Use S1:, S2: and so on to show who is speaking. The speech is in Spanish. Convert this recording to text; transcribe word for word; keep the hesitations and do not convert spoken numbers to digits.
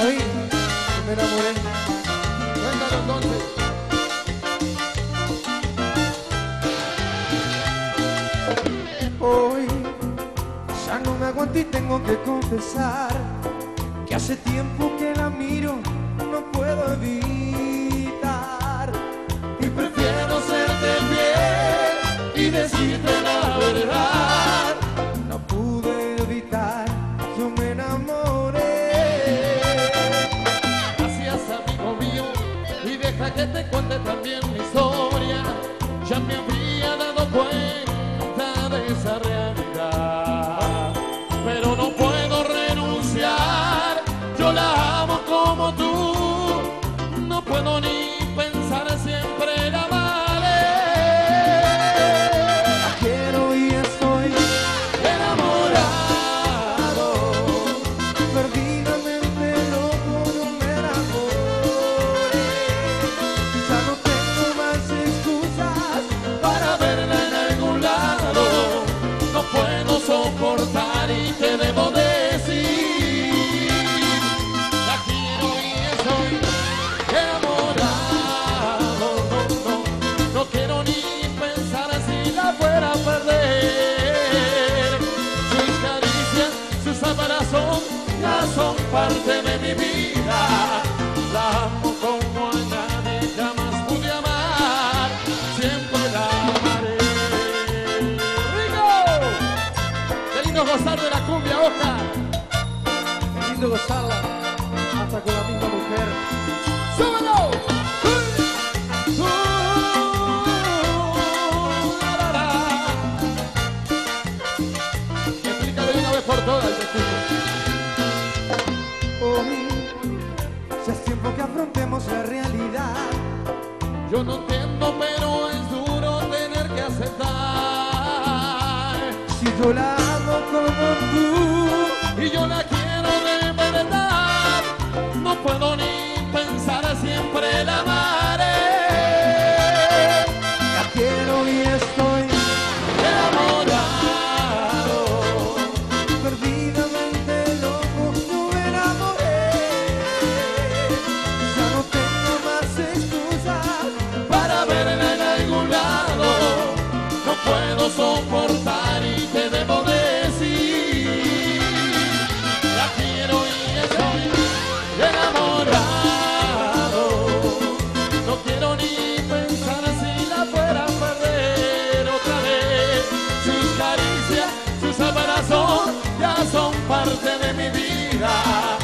S1: David, me enamoré.
S2: Cuéntalo entonces.
S1: Hoy ya no me aguanto y tengo que confesar que hace tiempo que la miro, no puedo evitar. Y prefiero serte fiel y decirte la verdad. No pude evitar, yo me enamoré.
S2: Gracias, amigo mío, y deja que te cuente también mi historia. Ya me habría dado cuenta de esa realidad, pero no puedo renunciar. Yo la amo como tú, no puedo ni pensar siempre la amaré.
S1: La quiero y estoy
S2: Enamorado,
S1: perdidamente loco, no me enamoré. Ya no tengo más excusas
S2: para verla en algún lado, no puedo soportar y te debo decir, la quiero y estoy enamorado. No, no, no quiero ni pensar si la fuera a perder. Sus caricias, sus abrazos ya son parte de mi vida. La amo como a nadie jamás pude amar, siempre la amaré. ¡Rico! ¡Qué lindo gozar de la cumbia, Oscar!
S1: Qué lindo gozarla, hasta con la misma mujer.
S2: ¡Súbelo! Uh, la, la, la. Explícalo de una vez por todas, te escucho.
S1: Hoy ya es tiempo que afrontemos la realidad.
S2: Yo no entiendo, pero es duro tener que aceptar.
S1: Si yo la amo como tú,
S2: Y yo la quiero de verdad, no puedo ni pensar, siempre la amaré.
S1: la quiero y estoy
S2: Enamorado,
S1: perdidamente loco, no me enamoré. Ya no tengo más excusas
S2: para verla en algún lado, no puedo soportar y te debo decir, la quiero y estoy enamorado. No quiero ni pensar si la fuera a perder otra vez. Sus caricias, sus abrazos ya son parte de mi vida.